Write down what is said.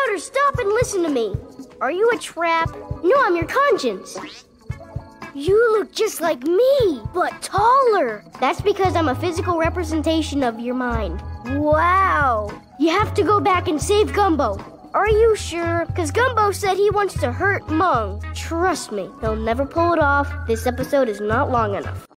better stop and listen to me. Are you a trap? No, I'm your conscience. You look just like me, but taller. That's because I'm a physical representation of your mind. Wow. You have to go back and save Gumbo. Are you sure? Because Gumbo said he wants to hurt Mung. Trust me, he'll never pull it off. This episode is not long enough.